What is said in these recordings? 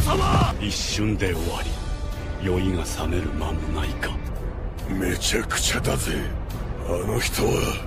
様。 一瞬で終わり、酔いが覚める間もないか。 めちゃくちゃだぜあの人は。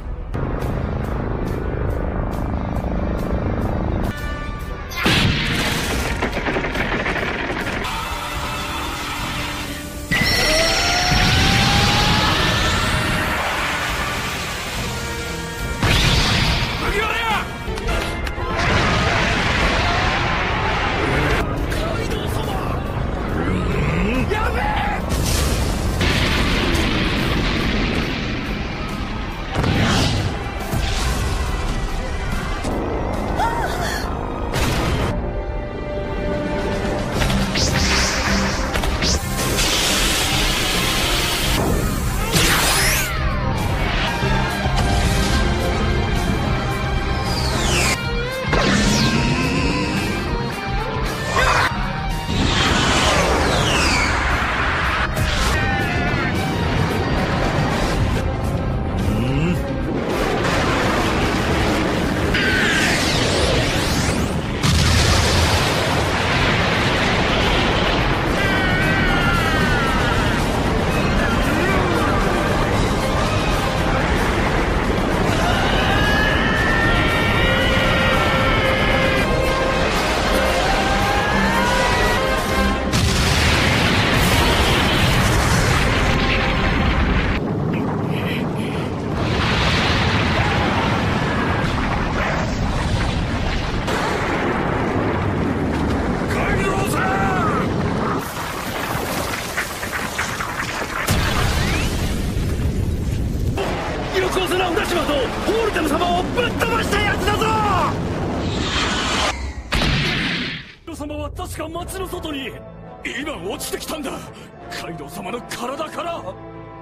町の外に今落ちてきたんだ。カイドウ様の体から。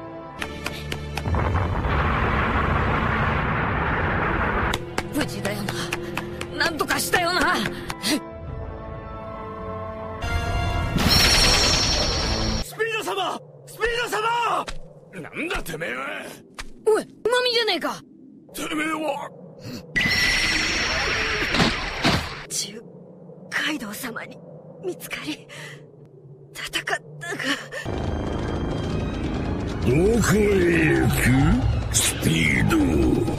無事だよな。なんとかしたよな。 スピード様、スピード様。なんだてめえは。 おい、うまみじゃねえか。 てめえはカイドウ様に見つかり戦ったが。 どこへ行くスピード。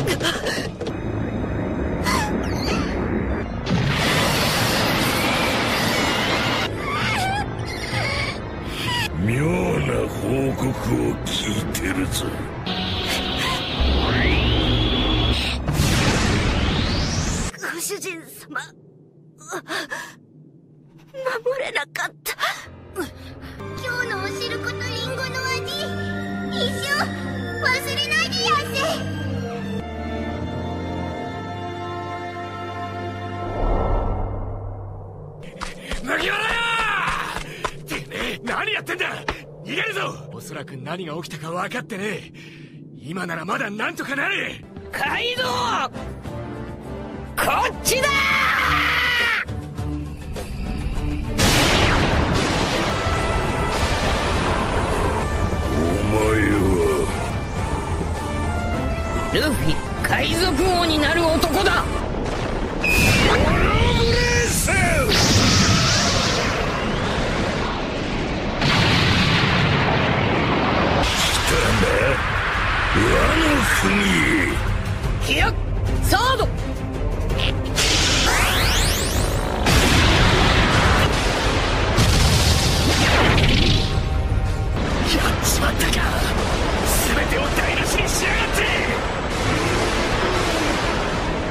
妙な報告を聞いてるぞ。 ご主人様、守れなかった。 今日のお汁粉とリンゴの味、一生忘れないでやんせ。 麦わら！てめえ何やってんだ。逃げるぞ。おそらく何が起きたか分かってねえ。今ならまだなんとかなる。 カイドウ、こっちだ。ルフィ、海賊王になる男だ。 和の国ヒヤッサード。 やっちまったか。全てを台無しにしやがって。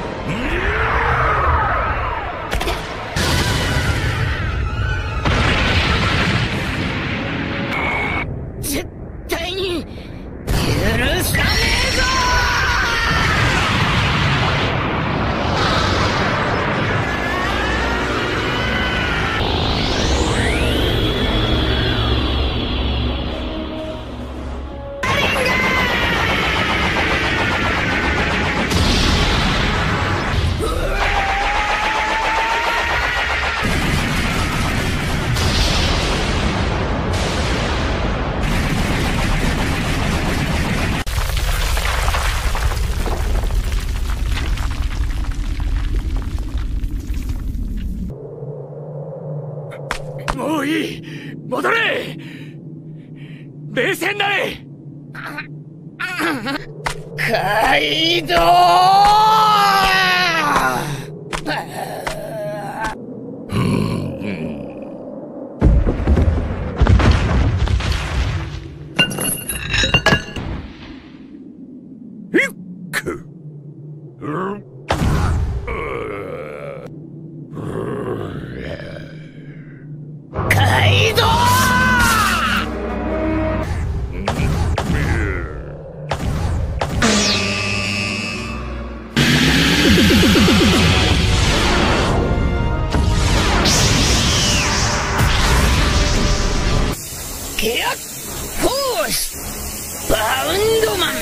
もういい、戻れ。冷静になれ。 カイドウ。カイドウ。ケアフォースバウンドマン。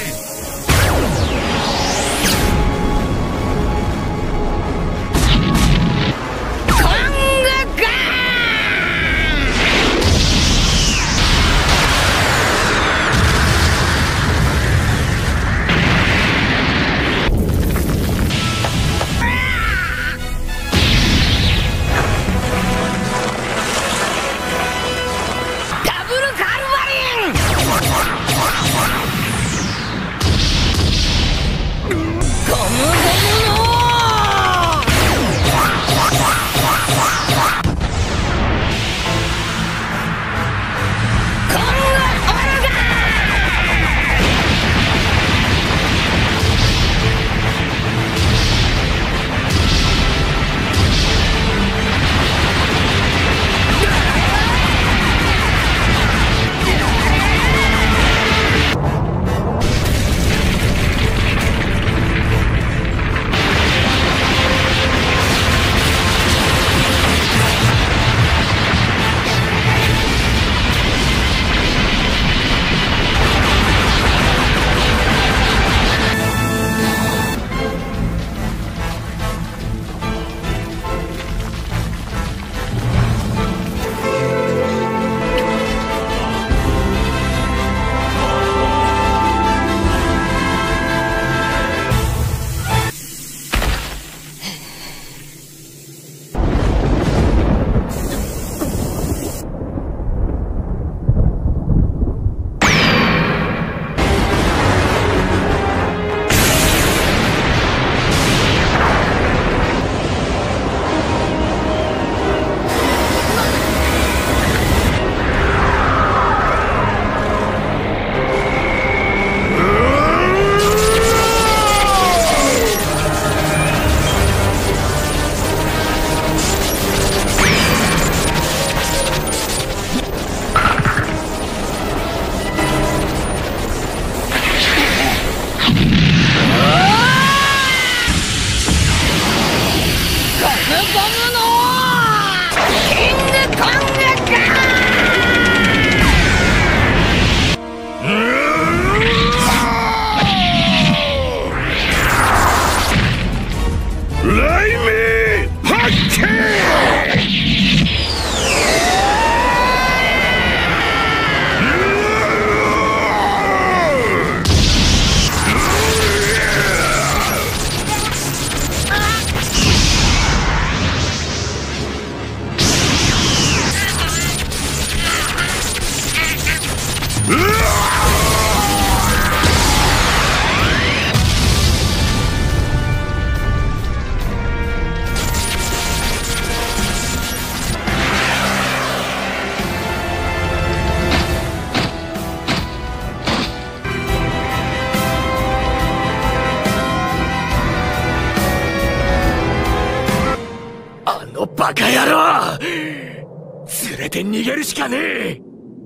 バカ野郎！連れて逃げるしかねえ。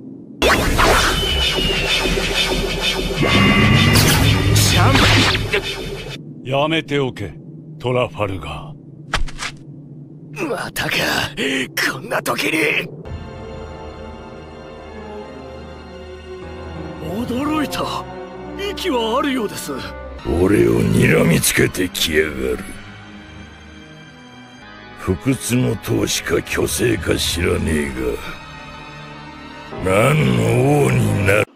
やめておけ、トラファルガー。またか、こんな時に。驚いた。息はあるようです。 俺を睨みつけてきやがる。不屈の闘士か虚勢か知らねえが、何の王になる。